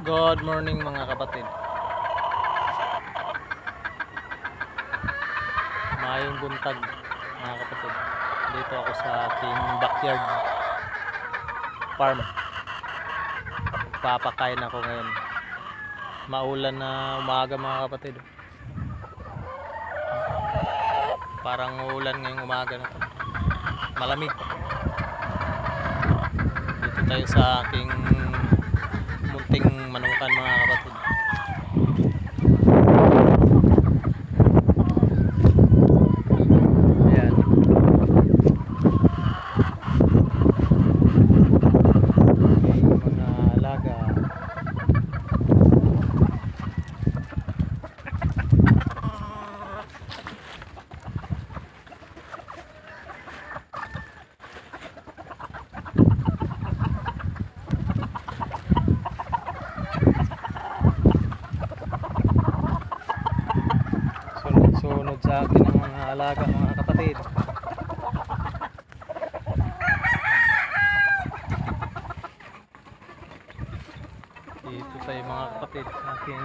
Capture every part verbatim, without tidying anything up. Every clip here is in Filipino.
Good morning mga kapatid. Mayong buntag mga kapatid. Dito ako sa aking backyard farm. Papakain ako ngayon. Maulan na umaga mga kapatid. Parang uulan ngayong umaga na to. Malamig. Dito tayo sa aking munting manukan mga kapatid. Ayan. Mga alaga. Sunod sa akin ang mga alaga mga kapatid. Dito tayo mga kapatid sa aking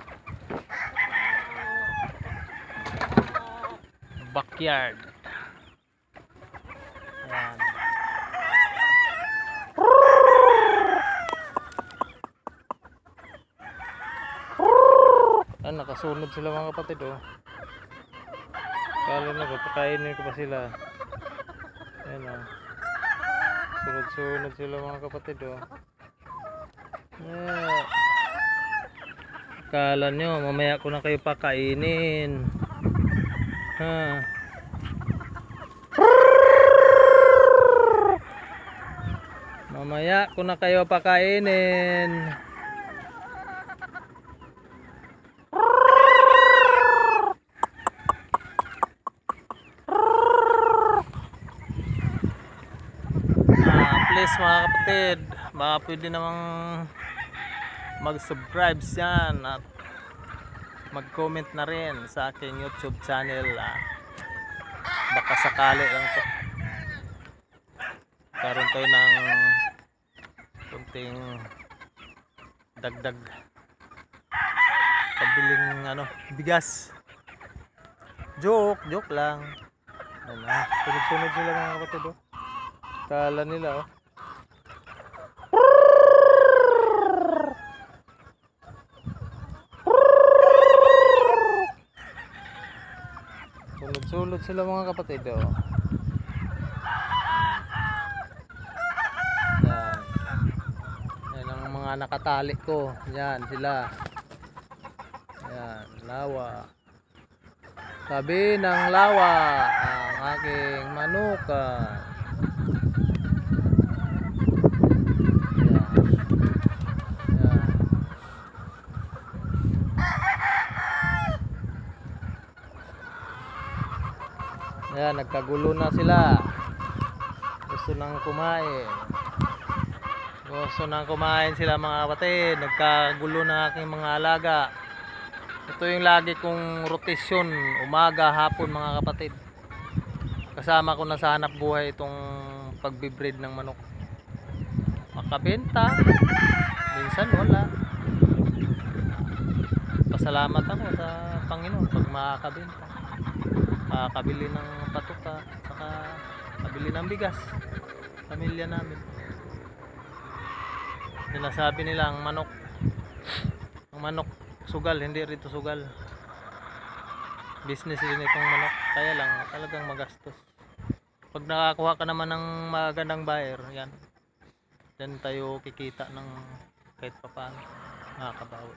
backyard. Ayan. Ah, nakasunod sila mga kapatid oh. Kala na papakainin ko pa sila. Ayan o. Sunod-sunod sila mga kapatid o. Yeah. Kala nyo mamaya ko na kayo pakainin. Ha. Mamaya ko na kayo pakainin. Please mga kapatid, baka pwede namang mag-subscribe yan at mag-comment na rin sa aking YouTube channel. ah. Baka sakali lang to karoon tayo ng kunting dagdag pabiling ano, bigas. Joke, joke lang. Ano, sunod-sunod sila mga kapatid oh. Kala nila oh. Sulod-sulod sila mga kapatid oh. Yan. Yan ang mga nakatali ko. Yan sila. Yan, lawa. Sabi ng lawa ang aking manukan. Ayan, nagkagulo na sila. Gusto nang kumain. Gusto nang kumain sila mga kapatid. Nagkagulo na aking mga alaga. Ito yung lagi kong rotasyon, umaga, hapon mga kapatid. Kasama ko na sa hanap buhay itong pagbibreed ng manok. Makabenta, minsan wala. Pasalamat ako sa Panginoon pag makakabenta. Makakabili ng patuka, saka kabili ng bigas, pamilya namin. Sinasabi nila ang manok, ang manok sugal, hindi rito sugal. Business din itong manok, kaya lang talagang magastos. Pag nakakuha ka naman ng magandang buyer, yan, then tayo kikita ng kahit pa paano, nakakabawi.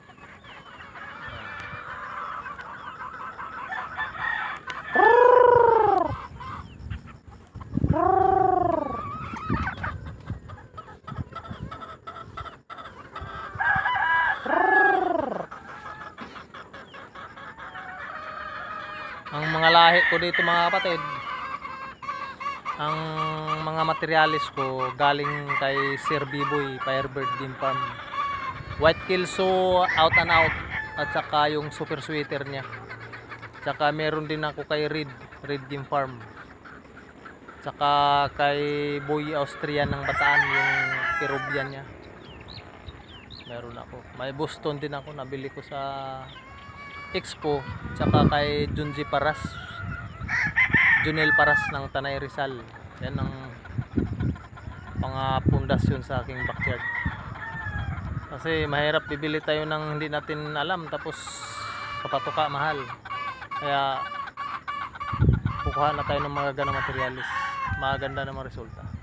Ang mga lahi ko dito mga kapatid, ang mga materialis ko galing kay Sir Biboy Firebird Game Farm. White Kelso out and out, at saka yung super sweater niya. Tsaka meron din ako kay Red Red Game Farm. Tsaka kay Boy Austrian ng Bataan, yung Peruvian niya. Meron ako. May Boston din ako, nabili ko sa Expo, tsaka kay Junji Paras, Junel Paras ng Tanay Rizal. Yan ang mga pundasyon sa aking backyard. Kasi mahirap bibili tayo ng hindi natin alam, tapos kapatuka mahal. Kaya kukuha na tayo ng mga ganang materialis, maganda na mga resulta.